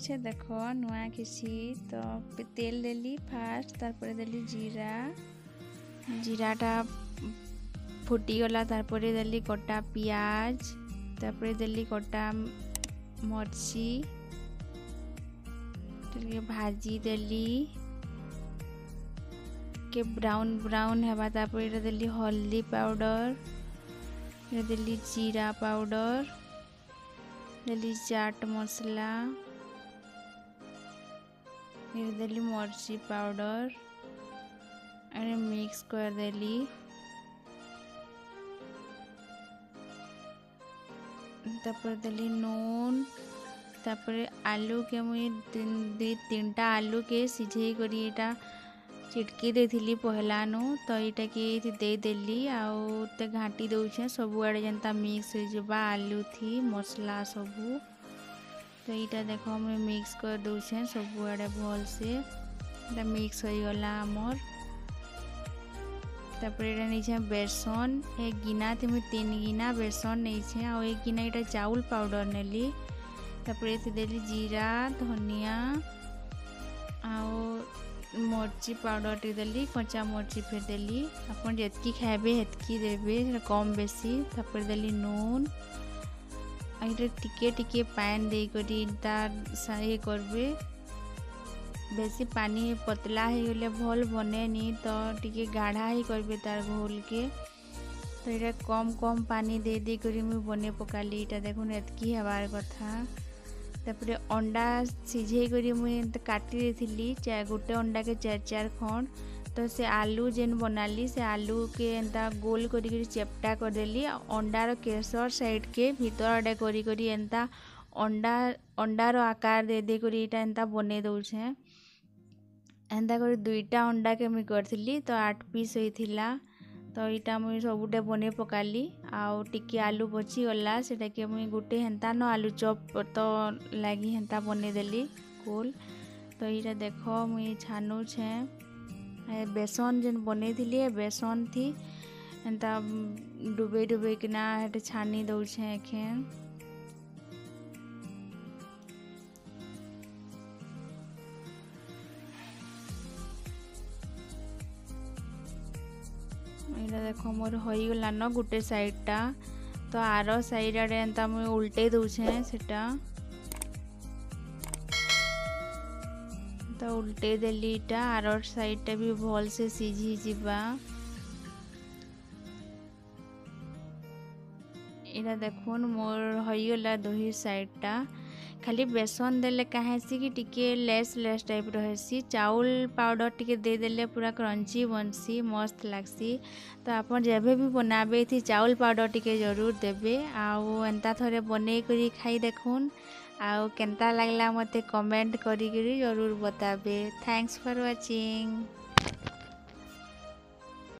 अच्छे देख नुआ किसी तो तेल देली फास्ट तारपरे देली जीराटा फुटीगला तारपरे देली कटा पियाज तारपरे देली कटा मर्ची भाजी देली के ब्राउन ब्राउन हेबा तारपरे देली हल्दी पाउडर देली जीरा पाउडर देली चाट मसला देली मर्ची पाउडर मिक्स कर देली तापर देली नून तापर आलू के मुई तीनटा आलू के सिझे करी एटा चिटकी देथिली पहला नु तो एटा के दे देली आउ ते घाटी दउछे सब आड़े जनता मिक्स हो जबा आलू थी मसला सबू तो यहाँ देखो मैं मिक्स कर दूचे सब आड़े भल से मिक्स हो गला आमर तापर ये नहीं बेसन एक गिना थी मुझे 3 गिना बेसन नहीं आ एक गिना यहाँ चाउल पाउडर नेली तापर ये देली जीरा धनिया आउ मर्ची पाउडर टी देली कच्चा मर्ची फिर देली अपन जितकी खाइबे हेतकी देबे कम बेसी तापर देली नून ये टिके टिके पान दे करी ये करबे बेसी पानी पतला हो गले भल बनेनी तो टिके गाढ़ा ही करबे तार घोल के तो ये कम कम पानी दे दे करी मुझे बने पकाली यहाँ देखुन एतकी हबार कथा तापर अंडा सिझे करी मुझे काटी देली गोटे अंडा के 4 खंड तो से आलू जेन बनाली से आलू के एंता गोल करी चेपटा कर देली अंडार केसर साइड के भीतर आड़े करी करी एंता अंडार आकार दे दे करी इटा एंता बने दउछे एंता करी 2टा अंडा के मुई करथिली तो 8 पीस होइथिला तो इटा मुई सबुटे बने पकाली आउ टिके आलू बची गला सेटा के मुई गुटे हेंता न आलू चॉप तो लागी हेंता बने देली गोल तो इटा देखो मुई छानु छे बेसन जेन बने थी बेसन थी एंता डुबे डुबे किना हेटे छानी दउछे एखेन इटा देखो मोर होई गला न गुटे साइडटा तो आरो साइड आड़े एंता मुई उल्टे दउछे सेटा तो उल्टे देली इटा आर साइड भी भल से सीझी जीवा इटा देखुन मोर होइगला दोही साइडटा खाली बेसन देले कहेसी कि टिके लेस टाइप रहसी चाउल पाउडर टिके दे देले पूरा क्रंची बनसी मस्त लागसी तो आपन जेबे भी बनाबे थी चाउल पाउडर टिके जरूर देबे आउ एंता थरे बने करी खाई देखुन आउ केंता लागला मते कमेंट करी जरूर बताबे। Thanks for watching.